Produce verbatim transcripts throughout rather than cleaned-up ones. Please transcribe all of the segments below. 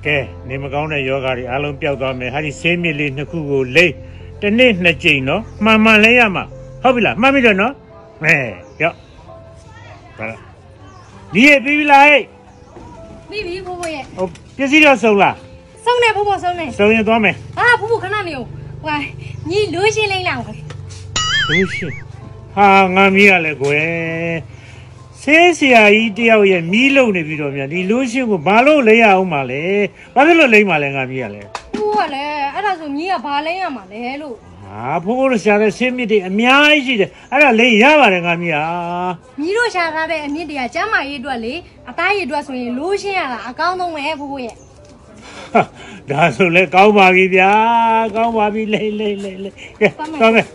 ကဲနေမကောင်းတဲ့ယောဂတွေအားလုံးပျောက်သွားမယ်ဟာဒီဆေးမြစ်လေးနှစ်ခုကိုလိမ့်တစ်နေ့နှစ်ကြိမ်နော်မှန်မှန်လဲရမှာဟုတ်ပြီလားမှတ်ပြီတော့နော်အဲရော့ဘာလဲဒီရပြီးပြီလားဟဲ့ပြီးပြီဖိုးဖိုးရဲ့ဟိုပစ္စည်းတော့စုံလားစုံနေဖိုးဖိုးစုံနေစုံရင်သွားမယ်ဟာဖိုးဖိုးခဏနေဦးဟွာညီလိုးရှင်းလိမ့်လောက်လေလိုးရှင်းဟာငါမီးရလဲကွယ်ဆေးဆရာကြီးတယောက်ရဲ့မီးလုံနေပြီးတော့မြန်ဒီလိုးရှင်းကိုဘာလို့လိမ့်ရအောင်မလဲဘာဖြစ်လို့လိမ့်မှာလဲငါမီးရလဲဖိုးကလည်းအဲ့ဒါဆိုညီကဘာလိမ့်ရမှာလဲလို့ဟာဖိုးဖိုးတို့ရှာတဲ့ဆေးမြစ်တွေအများကြီးရှိတယ်အဲ့ဒါလိမ့်ရပါတယ်ငါမီးဟာညီတို့ရှာထားတဲ့အမြစ်တွေကကျမ်းမာရေးအတွက်လေအသားရည်အတွက်ဆိုရင်လိုးရှင်းရတာအကောင်းဆုံးပဲဖိုးဖိုးရဲ့ဒါဆိုလဲကောင်းပါပြီဗျာကောင်းပါပြီလိမ့်လိမ့်လိမ့်လိမ့်ကဲသွားမယ်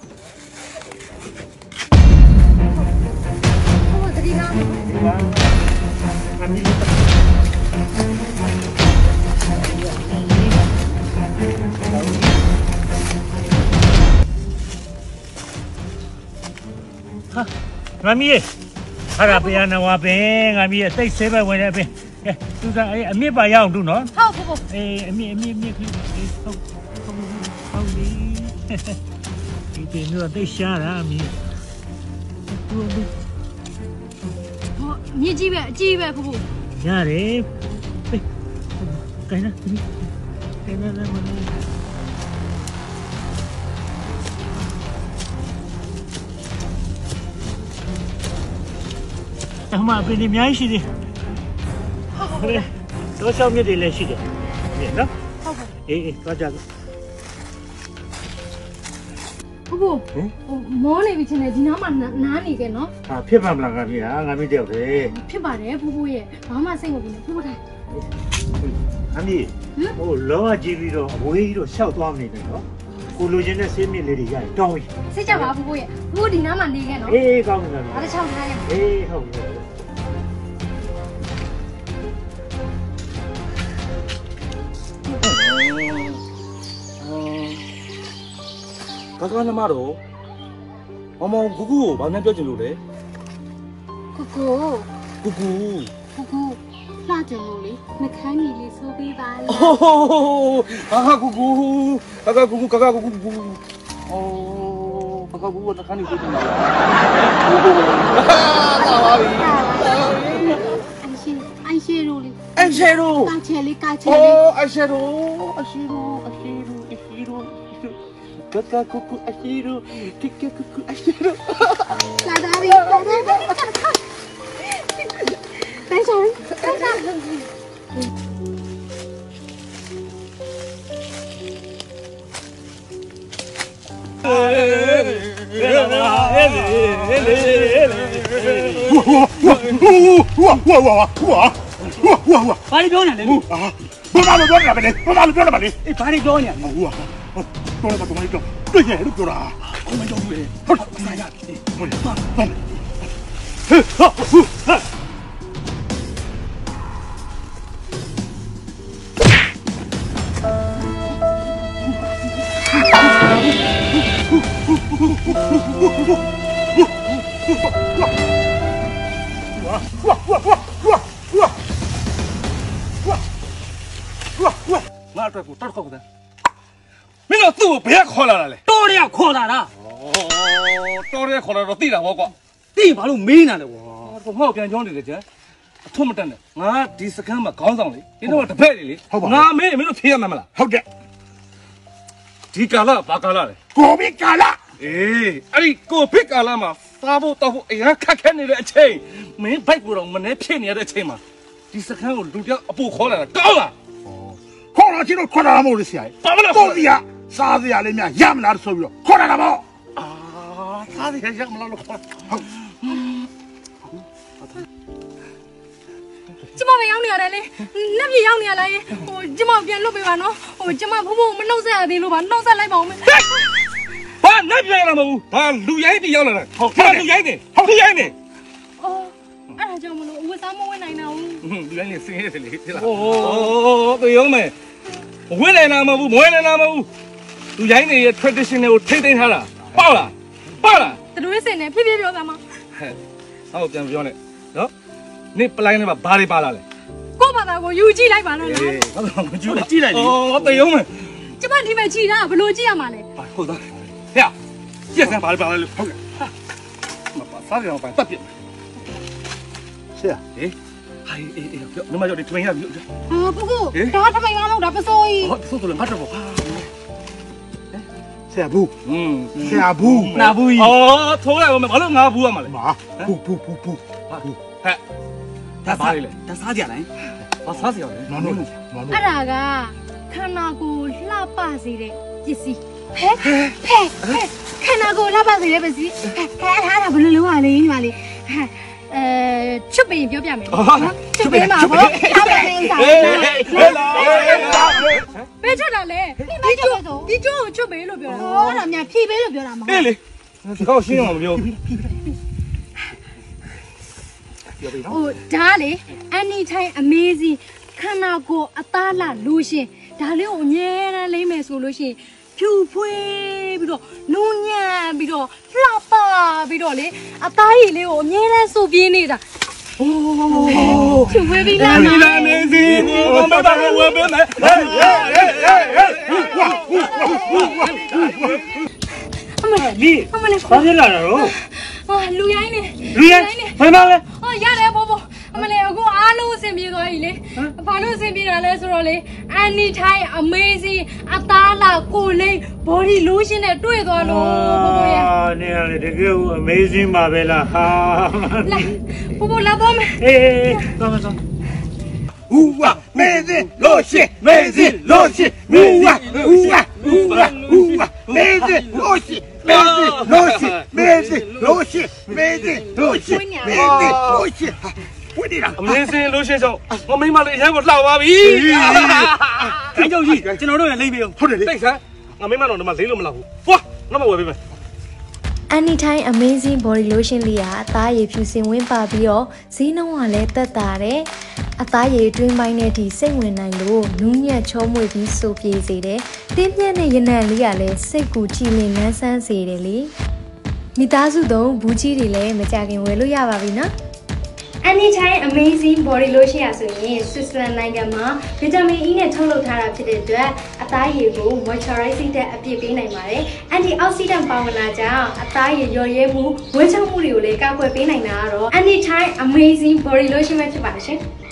ဟာငါမီးရဟာရပြန်နဝပင်ငါမီးရစိတ်ဆေးပဲဝင်တယ်ပင်ကဲသူစားအေးအမြင့်ပါရအောင်တို့နော်ဟုတ်ဖို့ဖို့အေးအမြင့်အမြင့်အမြင့်ဟုတ်ဟုတ်ဟုတ်ပြီဒီတင်တော့တိတ်ရှားတာအမြင့်ဟုတ်မြင့်ကြီးပဲအကြီးပဲဖို့ဖို့ရတယ်ကိုင်းနာကိုင်းနာလည်းမလို့အမအပင်ဒီအများကြီးရှိတယ်ဟုတ်ကဲ့တော့ရှောင်းမြစ်တွေလည်းရှိတယ်မြစ်နော်ဟုတ်ကဲ့အေးအေးသွားကြစို့ဖို့ဖို့ဟိုမောနေပြီချင်းလေဒီနားမှာနားနေကြနော်ဟာဖြစ်ပါမလားငါပြဟာငါပြတယောက်တည်းဖြစ်ပါတယ်ဖို့ဖို့ရဲ့ဘာမှစိတ်မပူနဲ့ဖို့ဖို့ထိုင်အမီဟိုလောကကြည့်ပြီးတော့အဝေးကြီးတော့ရှောက်သွားနေတယ်နော်ကိုလိုချင်တဲ့ဆေးမြစ်လေးတွေရရင်တောင်းပြီစိတ်ကြပါဖို့ဖို့ရဲ့ဖို့ဒီနားမှာနေခဲ့နော်အေးကောင်းတယ်အားတစ်ချောင်းထားရအေးဟုတ်ပြီကာကာနမတော့မမောင်ကူကူကိုဘာမှပြောချင်လို့လဲကူကူကူကူကူကူလှကြလို့လေနှခမ်းကြီးလေးဆိုးပေးပါလားဟာဟာကူကူကာကာကူကူကာကာကူကူအော်ကာကာကူကနှခမ်းကြီးဆိုးပေးပါလားဟာပါပြီအိုင်ရှေရိုလေးအိုင်ရှေရိုကာချဲလေးကာချဲလေးအော်အိုင်ရှေရိုအိုင်ရှေရိုအိုင်ရှေရိုအိုင်ရှေရိုKaka kuku ashiru, kika kuku ashiru. Ladari, ladari. Tension, tension. Ba đi đâu nhỉ? Ba ba lo đâu nhỉ? Ba ba lo đâu nhỉ? Ba đi đâu nhỉ? Tôi là tôi tôi nhảy lúc rồi à không phải đâu vậy thôi sai ra đi thôi thôi ngã rồi cũng tắt không đấy mày nói tụi bé khó là này tôi đây khó là đó tôi đây khó là nó tì là quá tì bảo luôn mí nào đấy không học cái nhóm này chứ thôi mà tên này ngã đi sạc mà có dòng đấy cái nó là tập hệ đấy ngã mấy mấy nó phía mà mà là học đấy đi cả là ba cả là này cô biết cả là ê ấy cô biết cả là mà sao vô tao vô ấy khắc khắc này đấy chơi mấy bách của đồng mình ấy phía này đấy chơi mà đi sạc của lũ đéo bù khó là cao à khó là chỉ nó khó là một cái gì có gì à sao gì à lên nhà yam là số biểu khó là bao à sao gì yam là nó khó chứ mà mày ăn nhiều đấy đi nắp gì ăn nhiều đấy chứ mà tiền lúc bây giờ nó chứ mà phụ phụ mình nấu ra thì lúc bán nấu ra lấy bóng mình ba nắp gì là mù ba lùi giấy thì nhau là không ba lùi giấy này không lùi giấy này anh là cho mà nó uống sao mua cái này nào lùi giấy này xinh thế này thế là ô tôi yêu mày uống này nào mà uống muối này nào mà uống lùi giấy này traditional thế thế hả là bao là bao là từ đối xịn này phía phía biểu mà không tiền biểu này đó nè play này mà ba đi ba là này cô ဘာသာကိုယူကြည့်လိုက်ပါတော့လားဟုတ်တော့ကြည့်လိုက်ကြည့်လိုက်လေအော်တေးအောင်မယ်ကျမဒီမဲ့ကြည့်တာဘယ်လိုကြည့်ရမှာလဲဟုတ်သားဟဲ့ကြည့်စမ်းပါလေပါလေဟုတ်ကဲ့မပါစားရအောင်ပါတပ်ပြဆရာဟေးဟိုင်အေးအေးပြောနမကျော်ဒီထွင်ရပြီဟာပုကုဒါထမိန်မလို့ဒါပစိုးကြီးဟုတ်ဆိုးဆိုးလည်းငါတော့ပါဆရာဘူးอืมဆရာဘူးနာဘူးကြီးအော်ထိုးရအောင်ဘာလို့ငါဘူးရမှာလဲဟာဘူးဘူးဘူးဘူးဟဲ့ဒါစားလေဒါစားကြလားဘာစားစရာလဲနော်နော်နော်အဲ့ဒါကခန္ဓာကိုယ်လှပစေတဲ့ပစ္စည်းဟဲ့ဟဲ့ဟဲ့ခန္ဓာကိုယ်လှပစေတဲ့ပစ္စည်းဟဲ့အဲ့ဒါဘယ်လိုလုပ်ရလဲညီမလေးဟဲ့အဲချွတ်ပြီးပြောပြမယ်နော်ချွတ်ပြီးမှာပေါ့ထားတယ်ဥစားဟဲ့ဘယ်ချွတ်တာလဲဒီကျိုးဒီကျိုးကိုချွတ်ပေးလို့ပြောတာဟောအဲ့ဒါများဖြည့်ပေးလို့ပြောတာမဟုတ်အေးလေဒီကောက်ရှင်းအောင်မပြောဟိုဒါလေ anytime amazing ခန္ဓာကိုယ်အသားလာလို့ရှင်ဒါလေးကိုအမြဲတမ်းလိမ့်မယ်ဆိုလို့ရှင်ဖြူဖွေးပြီးတော့နူးညံ့ပြီးတော့လှပပြီးတော့လေအသားရည်လေးကိုအမြဲတမ်းစုပ်ပြင်းနေတာโอ้ဖြူဖွေးပြီးလာမှာလာနေစီဘာမှမဝယ်ပေးမယ်ဟေးဟေးဟေးဟေးအမလေးလီအမလေးဘာဖြစ်လာတာတော့ဟာလူရိုင်းနေလူရိုင်းဘာမှလဲဟောရတယ်ဘောဘောအမလေးအခုအားလုံးအဆင်ပြေသွားပြီလေဘာလို့အဆင်ပြေတာလဲဆိုတော့လေ anytime amazing အသားလာကိုလေး body lotion နဲ့တွေ့သွားလို့ဘောဘောရအာနေရလေတကယ် amazing ပါပဲလားဟာလာဘောဘောလာတော့မယ်အေးတော့တော့ဟူဝါမေးစီလို့ရှိမေးစီလို့ရှိဟူဝါဟူဝါဟူဝါဟူဝါမေးစီလို့ရှိမေးစီလို့ရှိမေးစီလို့ရှိမေးစီလို့ရှိမေးစီလို့ရှိဝိဒီလာအမင်းစင်းလို့ရှင်းဆောင်ငါမိမလေးအရင်ကလှောက်သွားပြီခိုင်းကြောက်ကြီးကျွန်တော်တို့လည်းလိမ့်ပေးအောင်ဟုတ်တယ်လေတိတ်ဆန်းငါမိမတော့ဒီမှာလေးလို့မလောက်ဘူးဖွာငါမဝယ်ပေးမယ် Anytime amazing body lotion လေးကအသားရည်ဖြူစင်ဝင်းပါပြီးတော့ဈေးနှုန်းကလည်းတက်တာတယ်အသားရည်အတွင်းပိုင်းနဲ့ဒီစိတ်ဝင်နိုင်လို့နူးညံ့ချောမွေ့ပြီးစိုးပြေစေတယ်တင်းပြတ်တဲ့ရနံလေးကလည်းစိတ်ကူကြည်လင်လန်းဆန်းစေတယ်လေမိသားစုသုံးဘူးကြီးတွေလည်းမကြခင်ဝယ်လို့ရပါပြီနော်Anytime amazing body lotion ရဆိုရင် Switzerland နိုင်ငံမှာဗီတာမင် E နဲ့ထုတ်လုပ်ထားတာဖြစ်တဲ့အတွက်အသားရည်ကို moisturizing တဲ့အပြည့်ပေးနိုင်ပါတယ်။ antioxidant ပါဝင်တာကြောင့်အသားရည်လျော်ရဲမှုဝန်းချောက်မှုတွေကိုလည်းကာကွယ်ပေးနိုင်တာကတော့ Anytime amazing body lotion ပဲဖြစ်ပါတယ်ရှင်။